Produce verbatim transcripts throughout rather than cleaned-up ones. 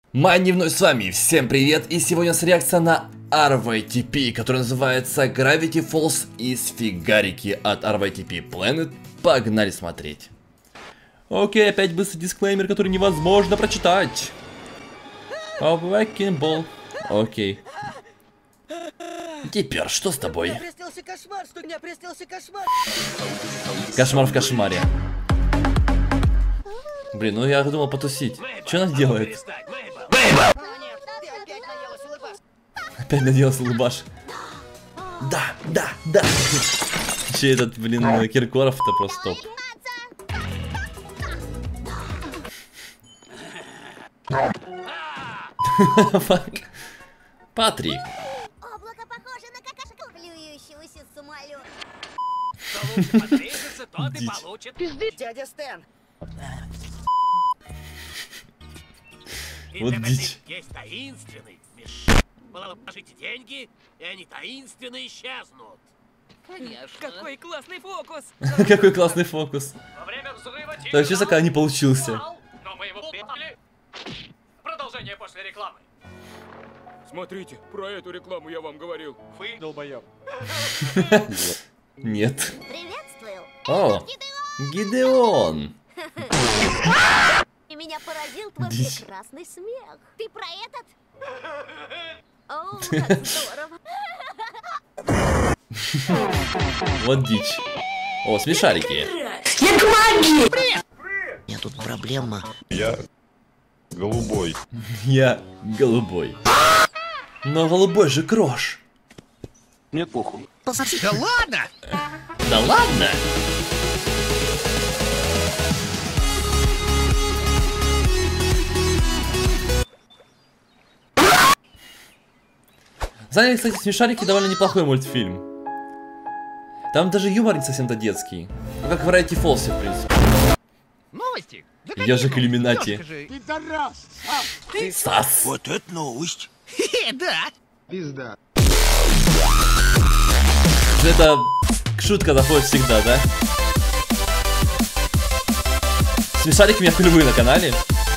Майни вновь с вами, всем привет, и сегодня у нас реакция на ар вай ти пи, который называется Gravity Falls из фигарики от ар вай ти пи Planet. Погнали смотреть. Окей, опять быстрый дисклеймер, который невозможно прочитать. Awakening Ball. Окей. Теперь, что с тобой? Кошмар, что меня приснился кошмар. Кошмар в кошмаре. Блин, ну я думал потусить. Что она делает? Опять наделась улыбаш. Да, да, да. Че этот, блин, Киркоров-то просто топ. Патрик. Облако похоже на какашку, плюющегося самолета. Дядя Стэн. Вот дичь. Есть таинственный смеш. Положите деньги, и они таинственно исчезнут. Конечно. Какой классный фокус! Какой классный фокус. Во время взрыва Так, что пока не получился. но мы его приняли. Продолжение после рекламы. Смотрите, про эту рекламу я вам говорил. Вы долбоёб. Нет. Приветствую. О, Гидеон. И меня поразил твой Дичь. прекрасный смех. Ты про этот? О, как здорово. Вот дичь. О, смешарики. У меня тут проблема. Я голубой. Я голубой. Но голубой же Крош. Мне похуй. Да ладно! Да ладно? Знаете, кстати, смешарики довольно неплохой мультфильм. Там даже юмор не совсем-то детский. Ну, как в Gravity Falls, в принципе. Новости? Да Ежик Иллюминати. Пидорас! Сас. Вот это новость. Да. Пизда. Это шутка заходит всегда, да? Смешарики у меня впервые на канале.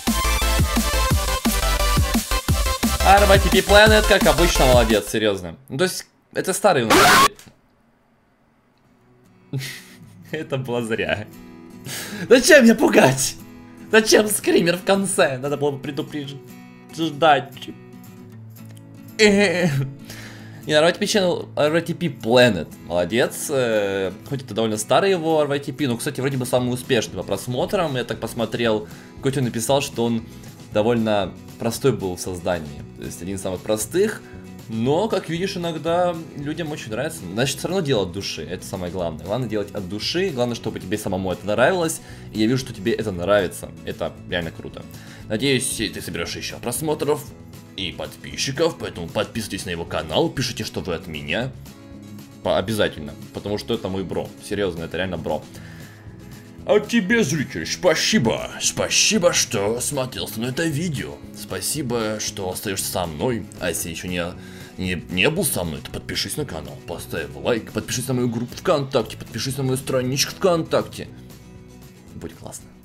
ар вай ти пи Planet, как обычно, молодец, серьезно. Ну, то есть, это старый у нас. Это было зря. Зачем меня пугать? Зачем скример в конце? Надо было бы предупреждать. Не, ар вай ти пи Channel, ар вай ти пи Planet, молодец. Хоть это довольно старый его ар вай ти пи, но, кстати, вроде бы самый успешный по просмотрам. Я так посмотрел, какой-то написал, что он довольно простой был в создании. То есть один из самых простых. Но, как видишь, иногда людям очень нравится. Значит, все равно дело от души. Это самое главное. Главное делать от души. Главное, чтобы тебе самому это нравилось. И я вижу, что тебе это нравится. Это реально круто. Надеюсь, ты соберешь еще просмотров и подписчиков. Поэтому подписывайтесь на его канал. Пишите, что вы от меня. Обязательно. Потому что это мой бро. Серьезно, это реально бро. А тебе, зритель, спасибо. Спасибо, что смотрел со мной это видео. Спасибо, что остаешься со мной. А если еще не, не, не был со мной, то подпишись на канал, поставь лайк, подпишись на мою группу ВКонтакте, подпишись на мою страничку ВКонтакте. Будет классно.